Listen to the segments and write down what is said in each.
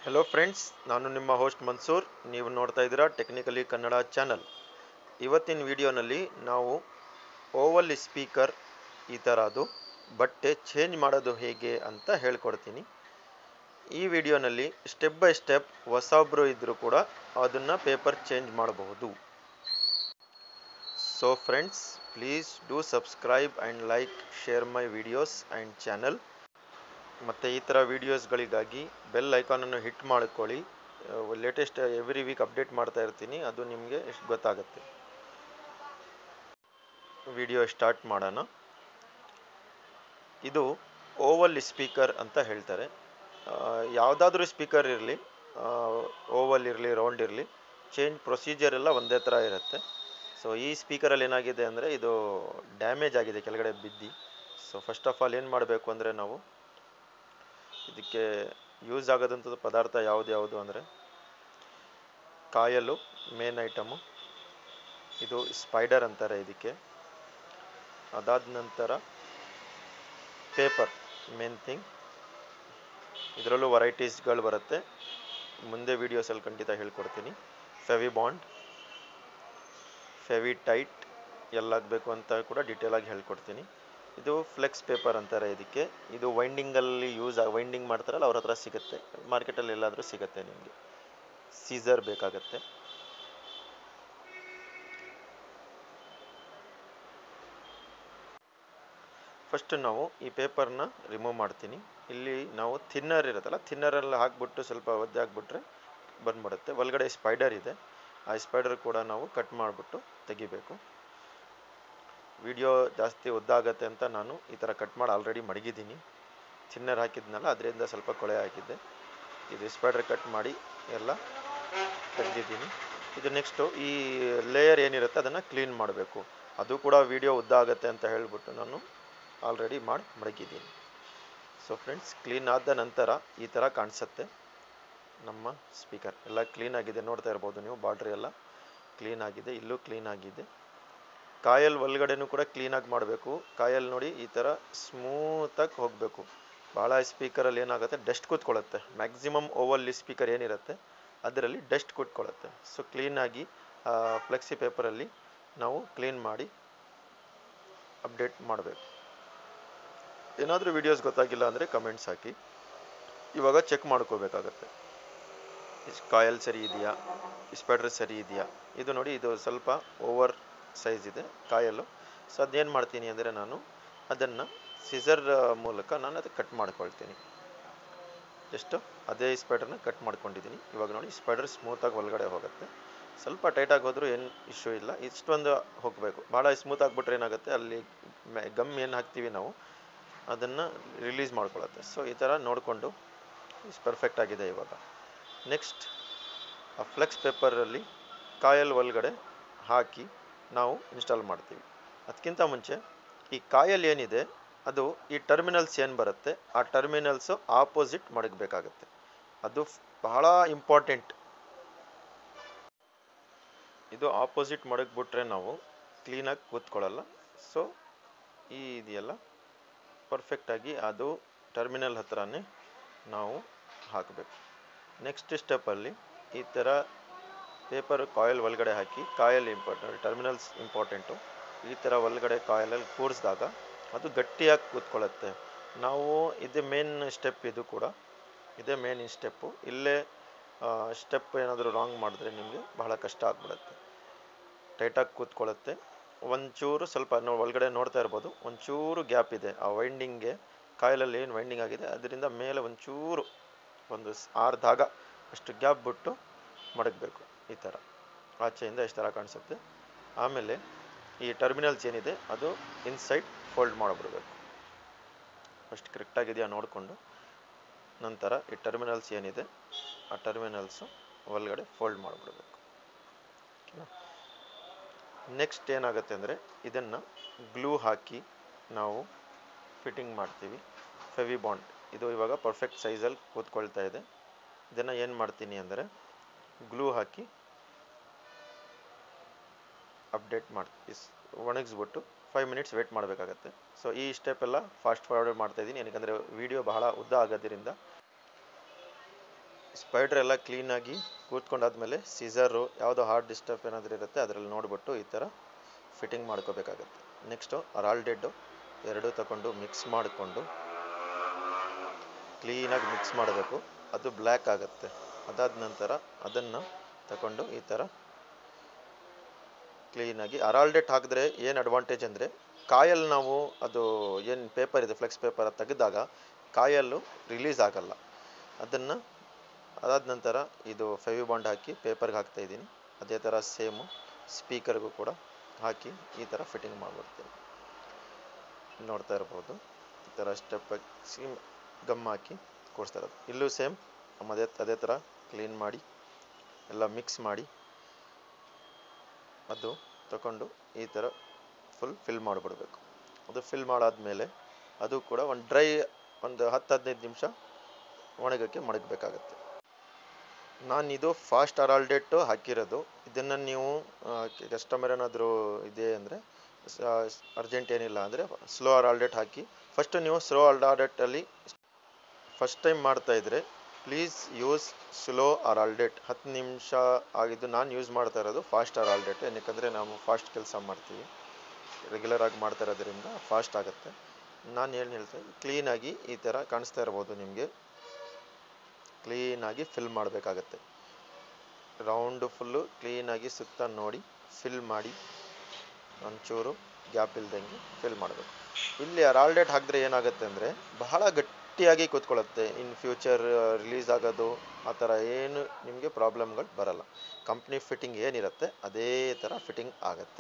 Hello friends, ನಾನು ನಿಮ್ಮ host Mansoor. ನೀವು ನೋಡ್ತಾ ಇದ್ದೀರಾ ಟೆಕ್ನಿಕಲಿ ಕನ್ನಡ ಚಾನಲ್. ಇವತ್ತಿನ ವಿಡಿಯೋನಲ್ಲಿ ನಾವು ಓವಲ್ ಸ್ಪೀಕರ್ ಈ ಥರ ಅದು ಬಟ್ಟೆ ಚೇಂಜ್ ಮಾಡೋದು ಹೇಗೆ ಅಂತ ಹೇಳ್ಕೊಡ್ತೀನಿ. ಈ ವಿಡಿಯೋನಲ್ಲಿ ಸ್ಟೆಪ್ ಬೈ ಸ್ಟೆಪ್ ಹೊಸಬ್ರು ಇದ್ದರೂ ಕೂಡ ಅದನ್ನು ಪೇಪರ್ ಚೇಂಜ್ ಮಾಡಬಹುದು. So friends, please do subscribe and like, share my videos and channel. ಮತ್ತು ಈ ಥರ ವೀಡಿಯೋಸ್ಗಳಿಗಾಗಿ ಬೆಲ್ ಐಕಾನನ್ನು ಹಿಟ್ ಮಾಡ್ಕೊಳ್ಳಿ. ಲೇಟೆಸ್ಟ್ ಎವ್ರಿ ವೀಕ್ ಅಪ್ಡೇಟ್ ಮಾಡ್ತಾ ಇರ್ತೀನಿ, ಅದು ನಿಮಗೆ ಎಷ್ಟು ಗೊತ್ತಾಗುತ್ತೆ. ವಿಡಿಯೋ ಸ್ಟಾರ್ಟ್ ಮಾಡೋಣ. ಇದು ಓವಲ್ ಸ್ಪೀಕರ್ ಅಂತ ಹೇಳ್ತಾರೆ. ಯಾವುದಾದ್ರೂ ಸ್ಪೀಕರ್ ಇರಲಿ, ಓವಲ್ ಇರಲಿ, ರೌಂಡ್ ಇರಲಿ, ಚೇಂಜ್ ಪ್ರೊಸೀಜರ್ ಎಲ್ಲ ಒಂದೇ ಥರ ಇರುತ್ತೆ. ಸೊ ಈ ಸ್ಪೀಕರಲ್ಲಿ ಏನಾಗಿದೆ ಅಂದರೆ ಇದು ಡ್ಯಾಮೇಜ್ ಆಗಿದೆ ಕೆಳಗಡೆ ಬಿದ್ದು. ಸೊ ಫಸ್ಟ್ ಆಫ್ ಆಲ್ ಏನು ಮಾಡಬೇಕು ಅಂದರೆ ನಾವು ಇದಕ್ಕೆ ಯೂಸ್ ಆಗೋದಂಥದ್ದು ಪದಾರ್ಥ ಯಾವುದು ಅಂದರೆ ಕಾಯಲು ಮೇನ್ ಐಟಮು. ಇದು ಸ್ಪೈಡರ್ ಅಂತಾರೆ ಇದಕ್ಕೆ. ಅದಾದ ನಂತರ ಪೇಪರ್ ಮೇನ್ ಥಿಂಗ್. ಇದರಲ್ಲೂ ವೆರೈಟೀಸ್ಗಳು ಬರುತ್ತೆ, ಮುಂದೆ ವೀಡಿಯೋಸಲ್ಲಿ ಖಂಡಿತ ಹೇಳ್ಕೊಡ್ತೀನಿ. ಫೆವಿ ಬಾಂಡ್, ಫೆವಿ ಟೈಟ್ ಎಲ್ಲ ಆಗಬೇಕು ಅಂತ ಕೂಡ ಡೀಟೇಲಾಗಿ ಹೇಳ್ಕೊಡ್ತೀನಿ. ಇದು ಫ್ಲೆಕ್ಸ್ ಪೇಪರ್ ಅಂತಾರೆ ಇದಕ್ಕೆ. ಇದು ವೈಂಡಿಂಗಲ್ಲಿ ವೈಂಡಿಂಗ್ ಮಾಡ್ತಾರಲ್ಲ ಅವ್ರ ಹತ್ರ ಸಿಗುತ್ತೆ, ಮಾರ್ಕೆಟಲ್ಲಿ ಎಲ್ಲಾದರೂ ಸಿಗುತ್ತೆ. ನಿಮಗೆ ಸೀಸರ್ ಬೇಕಾಗತ್ತೆ. ಫಸ್ಟ್ ನಾವು ಈ ಪೇಪರ್ನ ರಿಮೂವ್ ಮಾಡ್ತೀನಿ. ಇಲ್ಲಿ ನಾವು ಥಿನ್ನರ್ ಇರುತ್ತಲ್ಲ, ಥಿನ್ನರಲ್ಲಿ ಹಾಕ್ಬಿಟ್ಟು ಸ್ವಲ್ಪ ಒದ್ದೆ ಹಾಕ್ಬಿಟ್ರೆ ಬಂದ್ಬಿಡುತ್ತೆ. ಒಳಗಡೆ ಸ್ಪೈಡರ್ ಇದೆ, ಆ ಸ್ಪೈಡರ್ ಕೂಡ ನಾವು ಕಟ್ ಮಾಡಿಬಿಟ್ಟು ತೆಗಿಬೇಕು. ವಿಡಿಯೋ ಜಾಸ್ತಿ ಉದ್ದಾಗತ್ತೆ ಅಂತ ನಾನು ಈ ಥರ ಕಟ್ ಮಾಡಿ ಆಲ್ರೆಡಿ ಮಡಗಿದ್ದೀನಿ. ಥಿನ್ನರ್ ಹಾಕಿದ್ನಲ್ಲ, ಅದರಿಂದ ಸ್ವಲ್ಪ ಕೊಳೆ ಹಾಕಿದ್ದೆ. ಇದು ಸ್ಪೈಡರ್ ಕಟ್ ಮಾಡಿ ಎಲ್ಲ ತೆಗೆದಿದ್ದೀನಿ. ಇದು ನೆಕ್ಸ್ಟು ಈ ಲೇಯರ್ ಏನಿರುತ್ತೆ ಅದನ್ನು ಕ್ಲೀನ್ ಮಾಡಬೇಕು. ಅದು ಕೂಡ ವಿಡಿಯೋ ಉದ್ದ ಆಗುತ್ತೆ ಅಂತ ಹೇಳಿಬಿಟ್ಟು ನಾನು ಆಲ್ರೆಡಿ ಮಾಡಿ ಮಡಗಿದ್ದೀನಿ. ಸೊ ಫ್ರೆಂಡ್ಸ್, ಕ್ಲೀನ್ ಆದ ನಂತರ ಈ ಥರ ಕಾಣಿಸುತ್ತೆ ನಮ್ಮ ಸ್ಪೀಕರ್. ಎಲ್ಲ ಕ್ಲೀನ್ ಆಗಿದೆ, ನೋಡ್ತಾ ಇರ್ಬೋದು ನೀವು. ಬಾರ್ಡ್ರ್ ಎಲ್ಲ ಕ್ಲೀನ್ ಆಗಿದೆ, ಇಲ್ಲೂ ಕ್ಲೀನ್ ಆಗಿದೆ. ಕಾಯಲ್ ಒಳಗಡೆನೂ ಕೂಡ ಕ್ಲೀನಾಗಿ ಮಾಡಬೇಕು. ಕಾಯಲ್ಲಿ ನೋಡಿ ಈ ಥರ ಸ್ಮೂತಾಗಿ ಹೋಗಬೇಕು. ಭಾಳ ಸ್ಪೀಕರಲ್ಲಿ ಏನಾಗುತ್ತೆ, ಡಸ್ಟ್ ಕೂತ್ಕೊಳ್ಳುತ್ತೆ. ಮ್ಯಾಕ್ಸಿಮಮ್ ಓವಲ್ ಸ್ಪೀಕರ್ ಏನಿರುತ್ತೆ ಅದರಲ್ಲಿ ಡಸ್ಟ್ ಕೂತ್ಕೊಳ್ಳುತ್ತೆ. ಸೊ ಕ್ಲೀನಾಗಿ ಫ್ಲೆಕ್ಸಿ ಪೇಪರಲ್ಲಿ ನಾವು ಕ್ಲೀನ್ ಮಾಡಿ ಅಪ್ಡೇಟ್ ಮಾಡಬೇಕು. ಏನಾದರೂ ವೀಡಿಯೋಸ್ ಗೊತ್ತಾಗಿಲ್ಲ ಅಂದರೆ ಕಮೆಂಟ್ಸ್ ಹಾಕಿ. ಇವಾಗ ಚೆಕ್ ಮಾಡ್ಕೋಬೇಕಾಗತ್ತೆ, ಕಾಯಲ್ ಸರಿ ಇದೆಯಾ, ಸ್ಪೈಡರ್ ಸರಿ ಇದೆಯಾ. ಇದು ನೋಡಿ, ಇದು ಸ್ವಲ್ಪ ಓವರ್ ಸೈಜ್ ಇದೆ ಕಾಯಲ್ಲು. ಸೊ ಅದೇನು ಮಾಡ್ತೀನಿ ಅಂದರೆ ನಾನು ಅದನ್ನು ಸಿಸರ್ ಮೂಲಕ ನಾನು ಅದಕ್ಕೆ ಕಟ್ ಮಾಡ್ಕೊಳ್ತೀನಿ. ಜಸ್ಟ್ ಅದೇ ಸ್ಪೈಡರ್ನ ಕಟ್ ಮಾಡ್ಕೊಂಡಿದ್ದೀನಿ. ಇವಾಗ ನೋಡಿ, ಸ್ಪೈಡರ್ ಸ್ಮೂತಾಗಿ ಒಳಗಡೆ ಹೋಗುತ್ತೆ. ಸ್ವಲ್ಪ ಟೈಟಾಗಿ ಹೋದರೂ ಏನು ಇಶ್ಯೂ ಇಲ್ಲ, ಇಷ್ಟೊಂದು ಹೋಗಬೇಕು. ಭಾಳ ಸ್ಮೂತ್ ಆಗಿಬಿಟ್ರೆ ಏನಾಗುತ್ತೆ, ಅಲ್ಲಿ ಗಮ್ ಏನು ಹಾಕ್ತೀವಿ ನಾವು ಅದನ್ನು ರಿಲೀಸ್ ಮಾಡ್ಕೊಳ್ಳುತ್ತೆ. ಸೊ ಈ ಥರ ನೋಡಿಕೊಂಡು ಪರ್ಫೆಕ್ಟ್ ಆಗಿದೆ. ಇವಾಗ ನೆಕ್ಸ್ಟ್ ಆ ಫ್ಲೆಕ್ಸ್ ಪೇಪರಲ್ಲಿ ಕಾಯಲ್ ಒಳಗಡೆ ಹಾಕಿ ನಾವು ಇನ್ಸ್ಟಾಲ್ ಮಾಡ್ತೀವಿ. ಅದಕ್ಕಿಂತ ಮುಂಚೆ ಈ ಕಾಯಲ್ ಏನಿದೆ ಅದು ಈ ಟರ್ಮಿನಲ್ಸ್ ಏನು ಬರುತ್ತೆ ಆ ಟರ್ಮಿನಲ್ಸು ಆಪೋಸಿಟ್ ಮಡಗಬೇಕಾಗತ್ತೆ. ಅದು ಬಹಳ ಇಂಪಾರ್ಟೆಂಟ್. ಇದು ಆಪೋಸಿಟ್ ಮಡಗ್ಬಿಟ್ರೆ ನಾವು ಕ್ಲೀನಾಗಿ ಕೂತ್ಕೊಳ್ಳಲ್ಲ. ಸೊ ಈ ಇದೆಯಲ್ಲ ಪರ್ಫೆಕ್ಟಾಗಿ ಅದು ಟರ್ಮಿನಲ್ ಹತ್ರನೇ ನಾವು ಹಾಕಬೇಕು. ನೆಕ್ಸ್ಟ್ ಸ್ಟೆಪ್ಪಲ್ಲಿ ಈ ಥರ ಪೇಪರ್ ಕಾಯಿಲ್ ಒಳಗಡೆ ಹಾಕಿ, ಕಾಯಿಲ್ ಇಂಪಾರ್ಟೆಂಟ್, ಟರ್ಮಿನಲ್ಸ್ ಇಂಪಾರ್ಟೆಂಟು. ಈ ಥರ ಒಳಗಡೆ ಕಾಯಿಲಲ್ಲಿ ಕೂರಿಸಿದಾಗ ಅದು ಗಟ್ಟಿಯಾಗಿ ಕೂತ್ಕೊಳ್ಳುತ್ತೆ. ನಾವು ಇದೇ ಮೇನ್ ಸ್ಟೆಪ್, ಇದು ಕೂಡ ಇದೇ ಮೇನ್ ಸ್ಟೆಪ್ಪು. ಇಲ್ಲೇ ಸ್ಟೆಪ್ ಏನಾದರೂ ರಾಂಗ್ ಮಾಡಿದ್ರೆ ನಿಮಗೆ ಬಹಳ ಕಷ್ಟ ಆಗ್ಬಿಡುತ್ತೆ. ಟೈಟಾಗಿ ಕೂತ್ಕೊಳ್ಳುತ್ತೆ. ಒಂಚೂರು ಸ್ವಲ್ಪ ಒಳಗಡೆ ನೋಡ್ತಾ ಇರ್ಬೋದು, ಒಂಚೂರು ಗ್ಯಾಪ್ ಇದೆ ಆ ವೈಂಡಿಂಗ್ಗೆ. ಕಾಯಿಲಲ್ಲಿ ಏನು ವೈಂಡಿಂಗ್ ಆಗಿದೆ ಅದರಿಂದ ಮೇಲೆ ಒಂಚೂರು ಒಂದು 6 ದಾಗ ಅಷ್ಟು ಗ್ಯಾಪ್ ಬಿಟ್ಟು ಮಡಗಬೇಕು. ಈ ಥರ ಆಚೆಯಿಂದ ಎಷ್ಟು ಥರ ಕಾಣಿಸುತ್ತೆ. ಆಮೇಲೆ ಈ ಟರ್ಮಿನಲ್ಸ್ ಏನಿದೆ ಅದು ಇನ್ಸೈಡ್ ಫೋಲ್ಡ್ ಮಾಡಿಬಿಡ್ಬೇಕು. ಫಸ್ಟ್ ಕರೆಕ್ಟಾಗಿದೆಯಾ ನೋಡಿಕೊಂಡು ನಂತರ ಈ ಟರ್ಮಿನಲ್ಸ್ ಏನಿದೆ ಆ ಟರ್ಮಿನಲ್ಸು ಒಳಗಡೆ ಫೋಲ್ಡ್ ಮಾಡಿಬಿಡ್ಬೇಕು. ಓಕೆನಾ. ನೆಕ್ಸ್ಟ್ ಏನಾಗುತ್ತೆ ಅಂದರೆ ಇದನ್ನು ಗ್ಲೂ ಹಾಕಿ ನಾವು ಫಿಟ್ಟಿಂಗ್ ಮಾಡ್ತೀವಿ. ಫೆವಿ ಬಾಂಡ್ ಇದು ಇವಾಗ ಪರ್ಫೆಕ್ಟ್ ಸೈಜಲ್ಲಿ ಕೂತ್ಕೊಳ್ತಾ ಇದೆ. ಇದನ್ನು ಏನು ಮಾಡ್ತೀನಿ ಅಂದರೆ ಗ್ಲೂ ಹಾಕಿ ಅಪ್ಡೇಟ್ ಒಣಗಿಸ್ಬಿಟ್ಟು 5 ಮಿನಿಟ್ಸ್ ವೇಟ್ ಮಾಡಬೇಕಾಗತ್ತೆ. ಸೊ ಈ ಸ್ಟೆಪ್ ಎಲ್ಲ ಫಾಸ್ಟ್ ಫಾರ್ವರ್ಡ್ ಮಾಡ್ತಾಯಿದ್ದೀನಿ, ಏನಕ್ಕೆ ವಿಡಿಯೋ ಬಹಳ ಉದ್ದ ಆಗೋದ್ರಿಂದ. ಸ್ಪೈಡರ್ ಎಲ್ಲ ಕ್ಲೀನಾಗಿ ಕೂತ್ಕೊಂಡಾದ್ಮೇಲೆ ಸೀಸರು ಯಾವುದೋ ಹಾರ್ಡ್ ಡಿಸ್ಟರ್ಬ್ ಏನಾದರೂ ಇರುತ್ತೆ ಅದರಲ್ಲಿ ನೋಡಿಬಿಟ್ಟು ಈ ಥರ ಫಿಟ್ಟಿಂಗ್ ಮಾಡ್ಕೋಬೇಕಾಗತ್ತೆ. ನೆಕ್ಸ್ಟು ಅರಾಲ್ಡೆಡ್ಡು ಎರಡೂ ತಗೊಂಡು ಮಿಕ್ಸ್ ಮಾಡಿಕೊಂಡು ಕ್ಲೀನಾಗಿ ಮಿಕ್ಸ್ ಮಾಡಬೇಕು. ಅದು ಬ್ಲ್ಯಾಕ್ ಆಗುತ್ತೆ. ಅದಾದ ನಂತರ ಅದನ್ನು ತಗೊಂಡು ಈ ಥರ ಕ್ಲೀನಾಗಿ ಅರಾಲ್ಡೆಟ್ ಹಾಕಿದ್ರೆ ಏನು ಅಡ್ವಾಂಟೇಜ್ ಅಂದರೆ ಕಾಯಲ್ಲಿ ನಾವು ಅದು ಏನು ಪೇಪರ್ ಇದೆ ಫ್ಲೆಕ್ಸ್ ಪೇಪರ್ ತೆಗೆದಾಗ ಕಾಯಲ್ಲೂ ರಿಲೀಸ್ ಆಗಲ್ಲ. ಅದನ್ನು ಅದಾದ ನಂತರ ಇದು ಫೆವಿ ಬಾಂಡ್ ಹಾಕಿ ಪೇಪರ್ಗೆ ಹಾಕ್ತಾ ಇದ್ದೀನಿ. ಅದೇ ಥರ ಸೇಮು ಸ್ಪೀಕರ್ಗೂ ಕೂಡ ಹಾಕಿ ಈ ಥರ ಫಿಟ್ಟಿಂಗ್ ಮಾಡಿಬಿಡ್ತೀನಿ. ನೋಡ್ತಾ ಇರ್ಬೋದು ಈ ಥರ ಸ್ಟೆಪ್ ಹಾಕಿ ಗಮ್ ಹಾಕಿ ಕೊಡಿಸ್ತಾ ಇರೋದು. ಇಲ್ಲೂ ಸೇಮ್ ಅದೇ ಥರ ಕ್ಲೀನ್ ಮಾಡಿ ಎಲ್ಲ ಮಿಕ್ಸ್ ಮಾಡಿ ಅದು ತಗೊಂಡು ಈ ಥರ ಫುಲ್ ಫಿಲ್ ಮಾಡಿಬಿಡ್ಬೇಕು. ಅದು ಫಿಲ್ ಮಾಡಾದ್ಮೇಲೆ ಅದು ಕೂಡ ಒಂದು 10-15 ನಿಮಿಷ ಒಣಗೋಕ್ಕೆ ಮಡಗಬೇಕಾಗತ್ತೆ. ನಾನಿದು ಫಾಸ್ಟ್ ಅರಾಲ್ಡೆಟ್ಟು ಹಾಕಿರೋದು. ಇದನ್ನು ನೀವು ಕಸ್ಟಮರ್ ಏನಾದರೂ ಇದೆ ಅಂದರೆ ಅರ್ಜೆಂಟ್ ಏನಿಲ್ಲ ಅಂದರೆ ಸ್ಲೋ ಅರಾಲ್ಡೆಟ್ ಹಾಕಿ. ಫಸ್ಟು ನೀವು ಸ್ಲೋ ಅರಾಲ್ಡೆಟ್ಟಲ್ಲಿ ಫಸ್ಟ್ ಟೈಮ್ ಮಾಡ್ತಾಯಿದ್ರೆ ಪ್ಲೀಸ್ ಯೂಸ್ ಸ್ಲೋ ಅರಾಲ್ಡೆಟ್. 10 ನಿಮಿಷ ಆಗಿದ್ದು ನಾನು ಯೂಸ್ ಮಾಡ್ತಾ ಇರೋದು ಫಾಸ್ಟ್ ಅರಾಲ್ಡೆಟ್. ಏನಕ್ಕೆ ನಾವು ಫಾಸ್ಟ್ ಕೆಲಸ ಮಾಡ್ತೀವಿ, ರೆಗ್ಯುಲರ್ ಆಗಿ ಮಾಡ್ತಾ ಇರೋದ್ರಿಂದ ಫಾಸ್ಟ್ ಆಗುತ್ತೆ. ನಾನು ಏನು ಹೇಳ್ತೀನಿ, ಕ್ಲೀನಾಗಿ ಈ ಥರ ಕಾಣಿಸ್ತಾ ಇರ್ಬೋದು ನಿಮಗೆ, ಕ್ಲೀನಾಗಿ ಫಿಲ್ ಮಾಡಬೇಕಾಗತ್ತೆ. ರೌಂಡು ಫುಲ್ಲು ಕ್ಲೀನಾಗಿ ಸುತ್ತ ನೋಡಿ ಫಿಲ್ ಮಾಡಿ ಒಂಚೂರು ಗ್ಯಾಪ್ ಇಲ್ದಂಗೆ ಫಿಲ್ ಮಾಡಬೇಕು. ಇಲ್ಲಿ ಅರಾಲ್ಡೆಟ್ ಹಾಕಿದ್ರೆ ಏನಾಗುತ್ತೆ ಅಂದರೆ ಬಹಳ ಗಟ್ಟಿಯಾಗಿ ಕೂತ್ಕೊಳ್ಳುತ್ತೆ. ಇನ್ ಫ್ಯೂಚರ್ ರಿಲೀಸ್ ಆಗೋದು ಆ ಥರ ಏನು ನಿಮಗೆ ಪ್ರಾಬ್ಲಮ್ಗಳು ಬರಲ್ಲ. ಕಂಪ್ನಿ ಫಿಟ್ಟಿಂಗ್ ಏನಿರುತ್ತೆ ಅದೇ ಥರ ಫಿಟ್ಟಿಂಗ್ ಆಗುತ್ತೆ.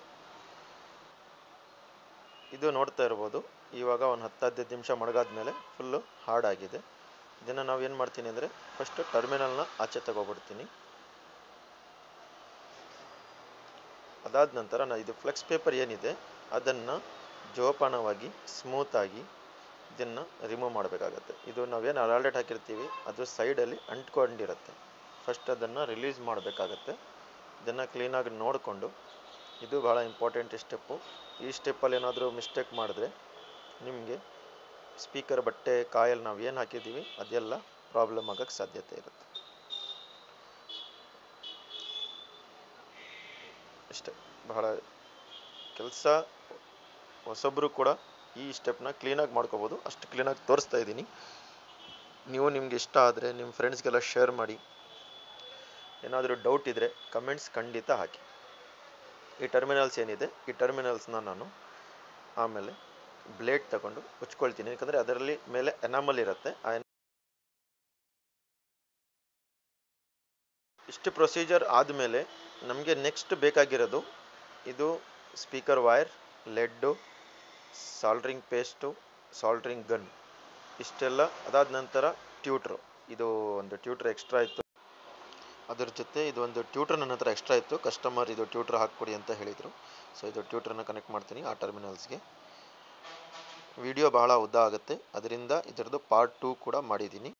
ಇದು ನೋಡ್ತಾ ಇರ್ಬೋದು ಇವಾಗ ಒಂದು 10-15 ನಿಮಿಷ ಮಡಗಾದ್ಮೇಲೆ ಫುಲ್ಲು ಹಾರ್ಡ್ ಆಗಿದೆ. ಇದನ್ನು ನಾವು ಏನು ಮಾಡ್ತೀನಿ ಅಂದರೆ ಫಸ್ಟು ಟರ್ಮಿನಲ್ನ ಆಚೆ ತಗೊಬಿಡ್ತೀನಿ. ಅದಾದ ನಂತರ ಇದು ಫ್ಲೆಕ್ಸ್ ಪೇಪರ್ ಏನಿದೆ ಅದನ್ನು ಜೋಪಾನವಾಗಿ ಸ್ಮೂತಾಗಿ ಇದನ್ನು ರಿಮೂವ್ ಮಾಡಬೇಕಾಗತ್ತೆ. ಇದು ನಾವೇನು ಅರಾಲ್ಡೆಟ್ ಹಾಕಿರ್ತೀವಿ ಅದು ಸೈಡಲ್ಲಿ ಅಂಟ್ಕೊಂಡಿರುತ್ತೆ. ಫಸ್ಟ್ ಅದನ್ನು ರಿಲೀಸ್ ಮಾಡಬೇಕಾಗತ್ತೆ. ಇದನ್ನು ಕ್ಲೀನಾಗಿ ನೋಡಿಕೊಂಡು, ಇದು ಭಾಳ ಇಂಪಾರ್ಟೆಂಟ್ ಸ್ಟೆಪ್ಪು. ಈ ಸ್ಟೆಪ್ಪಲ್ಲಿ ಏನಾದರೂ ಮಿಸ್ಟೇಕ್ ಮಾಡಿದ್ರೆ ನಿಮಗೆ ಸ್ಪೀಕರ್ ಬಟ್ಟೆ ಕಾಯಲ್ಲಿ ನಾವು ಏನು ಹಾಕಿದ್ದೀವಿ ಅದೆಲ್ಲ ಪ್ರಾಬ್ಲಮ್ ಆಗೋಕ್ಕೆ ಸಾಧ್ಯತೆ ಇರುತ್ತೆ. ಅಷ್ಟೇ, ಬಹಳ ಕೆಲಸ. ಹೊಸೊಬ್ಬರು ಕೂಡ ಈ ಸ್ಟೆಪ್ನ ಕ್ಲೀನಾಗಿ ಮಾಡ್ಕೋಬೋದು. ಅಷ್ಟು ಕ್ಲೀನಾಗಿ ತೋರಿಸ್ತಾ ಇದ್ದೀನಿ. ನೀವು ನಿಮ್ಗೆ ಇಷ್ಟ ಆದರೆ ನಿಮ್ಮ ಫ್ರೆಂಡ್ಸ್ಗೆಲ್ಲ ಶೇರ್ ಮಾಡಿ. ಏನಾದರೂ ಡೌಟ್ ಇದ್ದರೆ ಕಮೆಂಟ್ಸ್ ಖಂಡಿತ ಹಾಕಿ. ಈ ಟರ್ಮಿನಲ್ಸ್ ಏನಿದೆ ಈ ಟರ್ಮಿನಲ್ಸ್ನ ನಾನು ಆಮೇಲೆ ಬ್ಲೇಡ್ ತಗೊಂಡು ಉಚ್ಕೊಳ್ತೀನಿ. ಯಾಕಂದರೆ ಅದರಲ್ಲಿ ಮೇಲೆ ಎನಾಮಲ್ ಇರುತ್ತೆ. ಇಷ್ಟು ಪ್ರೊಸೀಜರ್ ಆದಮೇಲೆ ನಮಗೆ ನೆಕ್ಸ್ಟ್ ಬೇಕಾಗಿರೋದು ಇದು speaker wire, lead, soldering paste, soldering gun, ಇಷ್ಟೆಲ್ಲ. ಅದಾದ ನಂತರ ಟ್ಯೂಟ್ರು. ಇದು ಒಂದು ಟ್ಯೂಟ್ರ್ ಎಕ್ಸ್ಟ್ರಾ ಇತ್ತು, ಅದ್ರ ಜೊತೆ ಇದು ಒಂದು ಟ್ಯೂಟ್ರ್ ನನ್ನ ಹತ್ರ ಎಕ್ಸ್ಟ್ರಾ ಇತ್ತು. ಕಸ್ಟಮರ್ ಇದು ಟ್ಯೂಟ್ರ್ ಹಾಕ್ಕೊಡಿ ಅಂತ ಹೇಳಿದರು. ಸೊ ಇದು ಟ್ಯೂಟ್ರನ್ನ ಕನೆಕ್ಟ್ ಮಾಡ್ತೀನಿ ಆ ಟರ್ಮಿನಲ್ಸ್ಗೆ. ವಿಡಿಯೋ ಬಹಳ ಉದ್ದ ಆಗುತ್ತೆ, ಅದರಿಂದ ಇದರದ್ದು ಪಾರ್ಟ್ 2 ಕೂಡ ಮಾಡಿದ್ದೀನಿ.